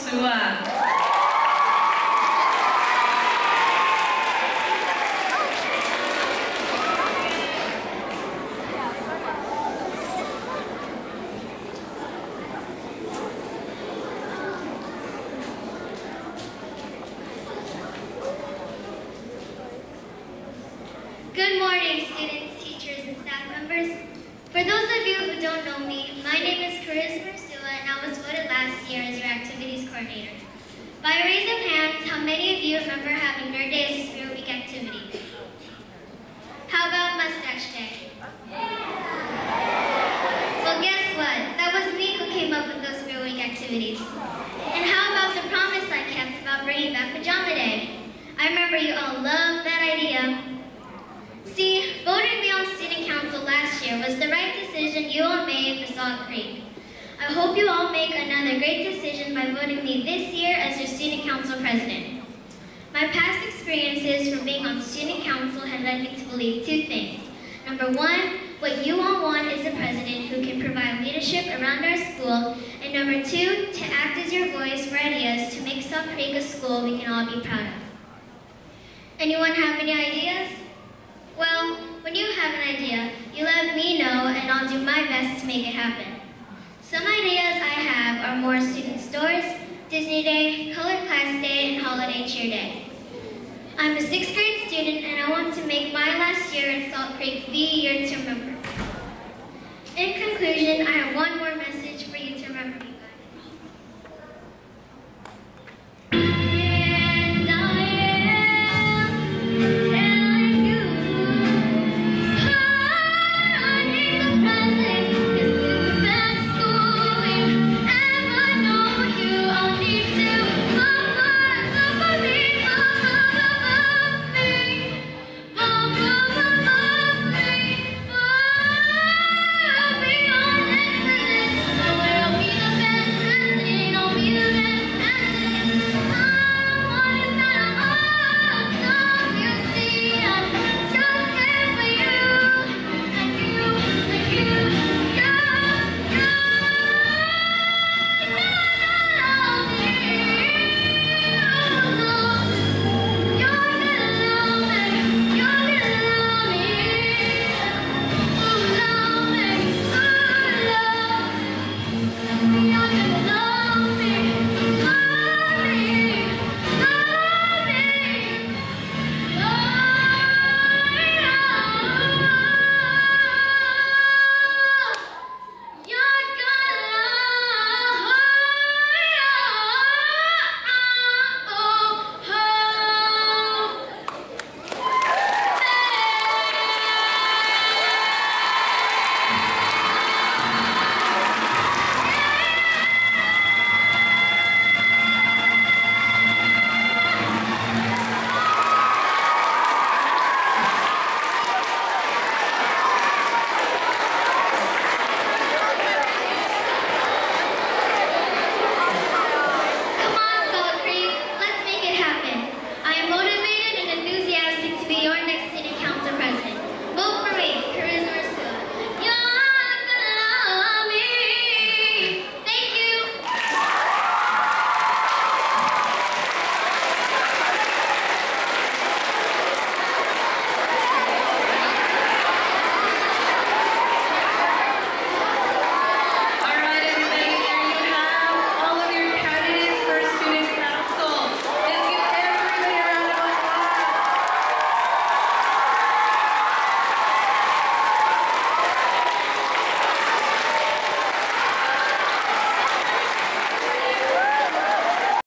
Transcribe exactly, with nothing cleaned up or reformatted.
Sua. Good morning, students, teachers, and staff members. For those of you who don't know me, my name is Charisma Sua, and I was voted last year as your activities coordinator. By a raise of hands, how many of you remember having Nerd Day as a Spirit Week activity? How about Mustache Day? Well, guess what? That was me who came up with those Spirit Week activities. And how about the promise I kept about bringing back Pajama Day? I remember you all loved that idea. See, voting me on student council last year was the right decision you all made for Salt Creek. I hope you all make another great decision by voting me this year as your student council president. My past experiences from being on student council have led me to believe two things. Number one, what you all want is a president who can provide leadership around our school, and number two, to act as your voice for ideas to make Salt Creek a school we can all be proud of. Anyone have any ideas? Well, when you have an idea, you let me know and I'll do my best to make it happen. Some ideas I have are more student stores, Disney Day, Colored Class Day, and Holiday Cheer Day. I'm a sixth grade student and I want to make my last year at Salt Creek the year to remember. In conclusion, I have one more